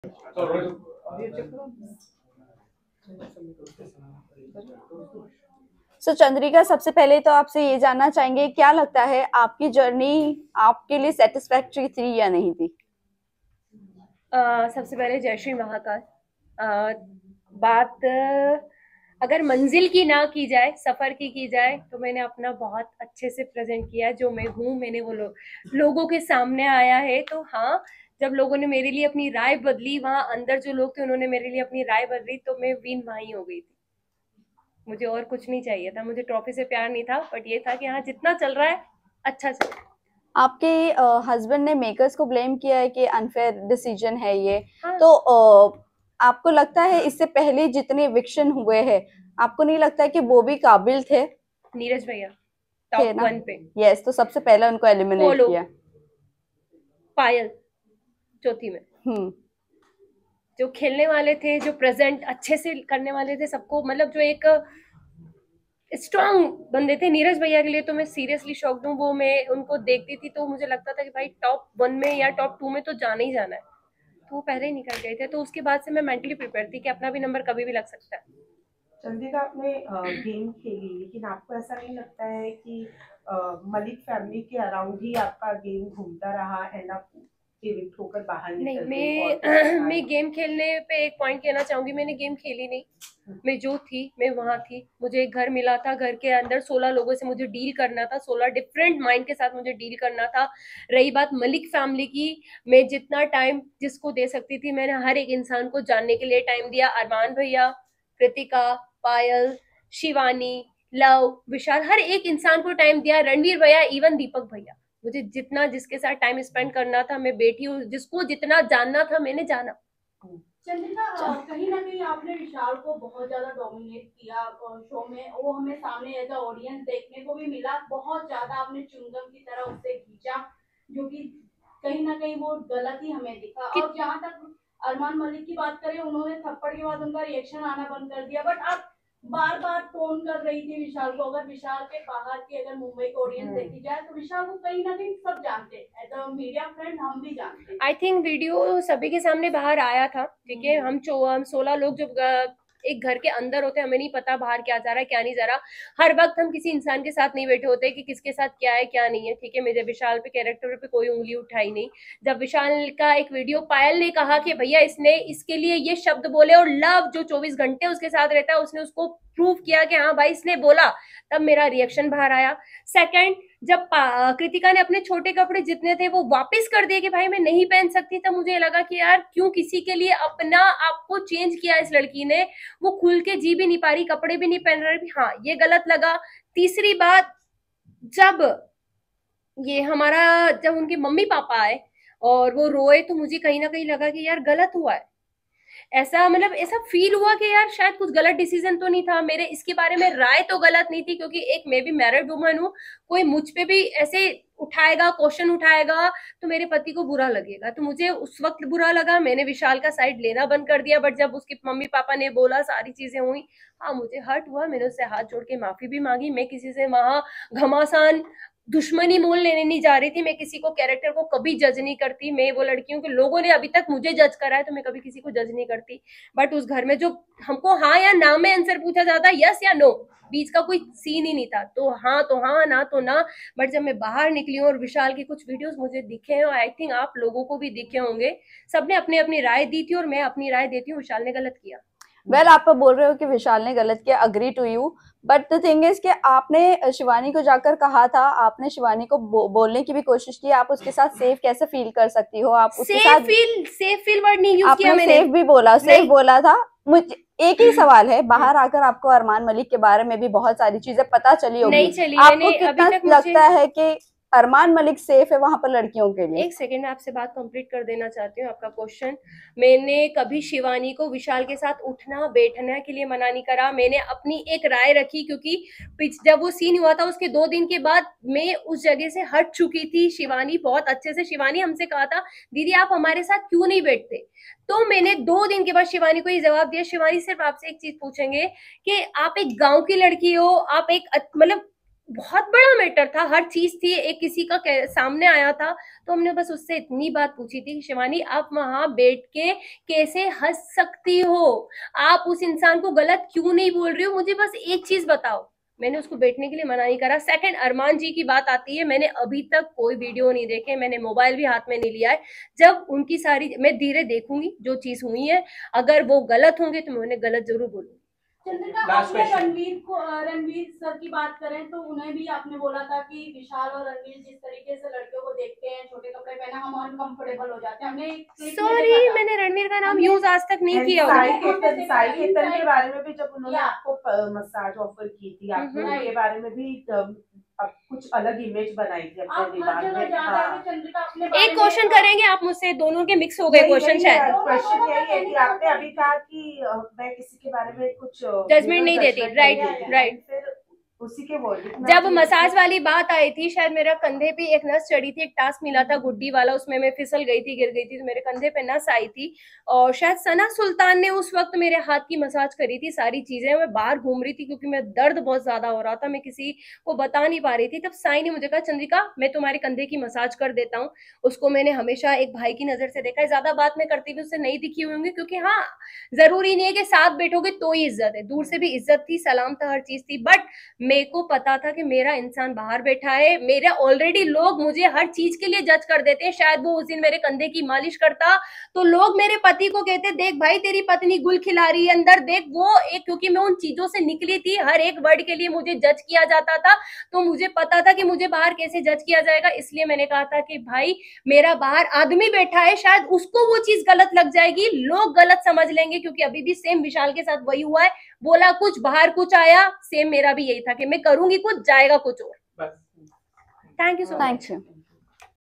सो चंद्रिका, सबसे पहले तो आपसे ये जानना चाहेंगे, क्या लगता है आपकी जर्नी आपके लिए सेटिस्फैक्ट्री थी या नहीं थी? सबसे पहले जय श्री महाकाल। बात अगर मंजिल की ना की जाए, सफर की जाए, तो मैंने अपना बहुत अच्छे से प्रेजेंट किया। जो मैं हूँ, मैंने वो लोगों के सामने आया है। तो हाँ, जब लोगों ने मेरे लिए अपनी राय बदली, वहां अंदर जो लोग थे उन्होंने मेरे लिए अपनी राय बदली, तो मैं विन वहीं हो गई थी। मुझे और कुछ नहीं चाहिए था, मुझे ट्रॉफी से प्यार नहीं था, बट ये था कि हाँ, जितना चल रहा है अच्छा चल रहा है। आपके हस्बैंड ने मेकर्स को ब्लेम किया है कि अनफेयर डिसीजन है ये। हाँ। तो आपको लगता है इससे पहले जितने इविक्शन हुए हैं, आपको नहीं लगता है कि वो भी काबिल थे? नीरज भैया थे टॉप ना? 1 पे। यस, तो सबसे पहले उनको एलिमिनेट कोलो, किया। पायल चौथी में। हम्म। जो खेलने वाले थे, जो प्रेजेंट अच्छे से करने वाले थे सबको, मतलब जो एक स्ट्रांग बंदे थे, नीरज भैया के लिए तो मैं सीरियसली शॉक्ड हूँ। वो मैं उनको देखती थी तो मुझे लगता था कि भाई टॉप 1 में या टॉप 2 में तो जाना ही जाना है। तो वो पहले ही निकल गए थे, तो उसके बाद से मैं मेंटली प्रिपेयर थी कि अपना भी नंबर कभी भी लग सकता है। चंद्रिका, आपने गेम खेली, लेकिन आपको ऐसा नहीं लगता है कि मलिक फैमिली के अराउंड ही आपका गेम घूमता रहा एंड आप एविक्ट होकर बाहर नहीं, निकल गई और मैं गेम खेलने पे एक पॉइंट कहना चाहूंगी, मैंने गेम खेली नहीं। मैं जो थी मैं वहां थी। मुझे एक घर मिला था, घर के अंदर 16 लोगों से मुझे डील करना था, 16 डिफरेंट माइंड के साथ मुझे डील करना था। रही बात मलिक फैमिली की, मैं जितना टाइम जिसको दे सकती थी, मैंने हर एक इंसान को जानने के लिए टाइम दिया। अरमान भैया, कृतिका, पायल, शिवानी, लव, विशाल, हर एक इंसान को टाइम दिया। रणवीर भैया, इवन दीपक भैया, मुझे जितना जिसके साथ टाइम स्पेंड करना था, मैं बेटी हूँ, जिसको जितना जानना था मैंने जाना। चंद्रिका, कहीं ना कहीं आपने विशाल को बहुत ज्यादा डोमिनेट किया शो में। वो हमें सामने एज अ ऑडियंस देखने को भी मिला। बहुत ज्यादा आपने चुंगम की तरह उससे खींचा, जो कि कहीं ना कहीं वो गलत ही हमें दिखा। और जहां तक अरमान मलिक की बात करें, उन्होंने थप्पड़ के बाद उनका रिएक्शन आना बंद कर दिया, बट आप बार बार टोन कर रही थी विशाल को। अगर विशाल के बाहर की अगर मुंबई को ऑडियंस देखी जाए, तो विशाल को कहीं ना कहीं सब जानते हैं, एज अ मीडिया फ्रेंड हम भी जानते हैं। आई थिंक वीडियो सभी के सामने बाहर आया था, ठीक है। हम 16 लोग जब एक घर के अंदर होते हैं, हमें नहीं पता बाहर क्या जा रहा है क्या नहीं जा रहा। हर वक्त हम किसी इंसान के साथ नहीं बैठे होते कि किसके साथ क्या है क्या नहीं है, ठीक है। मेरे विशाल पे कैरेक्टर पे कोई उंगली उठाई नहीं। जब विशाल का एक वीडियो पायल ने कहा कि भैया इसने इसके लिए ये शब्द बोले, और लव जो 24 घंटे उसके साथ रहता है, उसने उसको प्रूव किया कि हाँ भाई इसने बोला, तब मेरा रिएक्शन बाहर आया। सेकंड, जब कृतिका ने अपने छोटे कपड़े जितने थे वो वापस कर दिए कि भाई मैं नहीं पहन सकती, तब मुझे लगा कि यार क्यों किसी के लिए अपना आपको चेंज किया इस लड़की ने। वो खुल के जी भी नहीं पा रही, कपड़े भी नहीं पहन रही। हाँ, ये गलत लगा। तीसरी बात, जब ये हमारा जब उनके मम्मी पापा आए और वो रोए, तो मुझे कहीं ना कहीं लगा कि यार गलत हुआ है। ऐसा मतलब ऐसा फील हुआ कि यार शायद कुछ गलत डिसीजन तो नहीं था मेरे। इसके बारे में राय तो गलत नहीं थी, क्योंकि एक मैं भी मैरिड वुमन हूँ। कोई मुझ पे भी ऐसे उठाएगा, क्वेश्चन उठाएगा, तो मेरे पति को बुरा लगेगा। तो मुझे उस वक्त बुरा लगा, मैंने विशाल का साइड लेना बंद कर दिया। बट जब उसके मम्मी पापा ने बोला, सारी चीजें हुई, हाँ मुझे हर्ट हुआ। मैंने उससे हाथ जोड़ के माफी भी मांगी। मैं किसी से वहां घमासान दुश्मनी मोल लेने नहीं जा रही थी। मैं किसी को कैरेक्टर को कभी जज नहीं करती। मैं वो लड़की हूँ कि लोगों ने अभी तक मुझे जज करा है, तो मैं कभी किसी को जज नहीं करती। बट उस घर में जो हमको हाँ या ना में आंसर पूछा जाता, यस या नो, बीच का कोई सीन ही नहीं था। तो हाँ, ना तो ना। बट जब मैं बाहर निकली हूँ और विशाल की कुछ वीडियोस मुझे दिखे हैं, और आई थिंक आप लोगों को भी दिखे होंगे, सबने अपनी अपनी राय दी थी और मैं अपनी राय देती हूँ, विशाल ने गलत किया। वेल, आप बोल रहे हो कि विशाल ने गलत किया, agree to you. But the thing is कि आपने शिवानी को जाकर कहा था, आपने शिवानी को बोलने की भी कोशिश की, आप उसके साथ सेफ कैसे फील कर सकती हो? आप उसके साथ सेफ फील वर्ड नहीं यूज किया आपने मैंने। सेफ भी बोला, सेफ बोला था। मुझे एक ही सवाल है, बाहर आकर आपको अरमान मलिक के बारे में भी बहुत सारी चीजें पता चली होगी, नहीं चली। आपको मैंने अभी कितना तक मुझे लगता है कि अरमान मलिक सेफ है वहां पर लड़कियों के लिए? एक सेकेंड, मैं आपसे बात कंप्लीट कर देना चाहती हूँ। आपका क्वेश्चन, मैंने कभी शिवानी को विशाल के साथ उठना बैठने के लिए मना नहीं करा। मैंने अपनी एक राय रखी, क्योंकि जब वो सीन हुआ था उसके 2 दिन के बाद मैं उस जगह से हट चुकी थी। शिवानी बहुत अच्छे से, शिवानी हमसे कहा था दीदी आप हमारे साथ क्यों नहीं बैठते। तो मैंने 2 दिन के बाद शिवानी को ये जवाब दिया, शिवानी सिर्फ आपसे एक चीज पूछेंगे कि आप एक गांव की लड़की हो, आप एक मतलब बहुत बड़ा मैटर था, हर चीज थी, एक किसी का सामने आया था, तो हमने बस उससे इतनी बात पूछी थी कि शिवानी आप वहां बैठ के कैसे हंस सकती हो, आप उस इंसान को गलत क्यों नहीं बोल रही हो, मुझे बस एक चीज बताओ। मैंने उसको बैठने के लिए मना नहीं करा। सेकंड, अरमान जी की बात आती है, मैंने अभी तक कोई वीडियो नहीं देखे, मैंने मोबाइल भी हाथ में नहीं लिया है। जब उनकी सारी मैं धीरे देखूंगी जो चीज हुई है, अगर वो गलत होंगे तो मैं उन्हें गलत जरूर बोलूंगी। चंद्रिका, Last आपने question. रणवीर सर की बात करें तो उन्हें भी आपने बोला था कि विशाल और रणवीर जिस तरीके से लड़कियों को देखते हैं, छोटे कपड़े पहना, हम अनकंफर्टेबल हो जाते हैं। हमने एक clip में सॉरी, देखा था। मैंने रणवीर का नाम हमने- यूज आज तक नहीं किया साई होगा। केतन के बारे में भी जब उन्होंने या। आपको मसाज ऑफर की थी, आपने हम्म। उनके बारे में भी अब कुछ अलग इमेज बनाई थी अपने आप हर दिमाग जगह में। जा रहे हाँ। थे चंद्रिका अपने बारे एक में। क्वेश्चन करेंगे आप मुझसे, दोनों के मिक्स हो गए क्वेश्चन शायद। क्वेश्चन यही है कि आपने अभी कहा कि मैं किसी के बारे में कुछ जजमेंट नहीं देती, राइट राइट। फिर उसी के वर्डिंग में जब आप मसाज वाली बात आई थी, शायद मेरा कंधे पे एक नस चढ़ी थी, एक टास्क मिला था गुड्डी वाला, उसमें मैं फिसल गई थी, गिर गई थी, तो मेरे कंधे पे नस आई थी, और शायद सना सुल्तान ने उस वक्त मेरे हाथ की मसाज करी थी। सारी चीजें, मैं बाहर घूम रही थी क्योंकि मैं दर्द बहुत ज्यादा हो रहा था, मैं किसी को बता नहीं पा रही थी। तब साई ने मुझे कहा चंद्रिका मैं तुम्हारे कंधे की मसाज कर देता हूँ। उसको मैंने हमेशा एक भाई की नजर से देखा है, ज्यादा बात मैं करती भी उससे नहीं दिखी हुई होंगी, क्योंकि हाँ जरूरी नहीं है कि साथ बैठोगे तो ही इज्जत है, दूर से भी इज्जत थी, सलाम था, हर चीज थी। बट मेरे को पता था कि मेरा इंसान बाहर बैठा है, मेरे ऑलरेडी लोग मुझे हर चीज के लिए जज कर देते हैं। शायद वो उस दिन मेरे कंधे की मालिश करता तो लोग मेरे पति को कहते देख भाई तेरी पत्नी गुल खिला रही है अंदर देख, वो एक, क्योंकि मैं उन चीजों से निकली थी, हर एक वर्ड के लिए मुझे जज किया जाता था, तो मुझे पता था कि मुझे बाहर कैसे जज किया जाएगा। इसलिए मैंने कहा था कि भाई मेरा बाहर आदमी बैठा है, शायद उसको वो चीज गलत लग जाएगी, लोग गलत समझ लेंगे, क्योंकि अभी भी सेम विशाल के साथ वही हुआ है, बोला कुछ बाहर कुछ आया, सेम मेरा भी यही था कि मैं करूंगी कुछ जाएगा कुछ और। बस। Thank you so much. Thank you.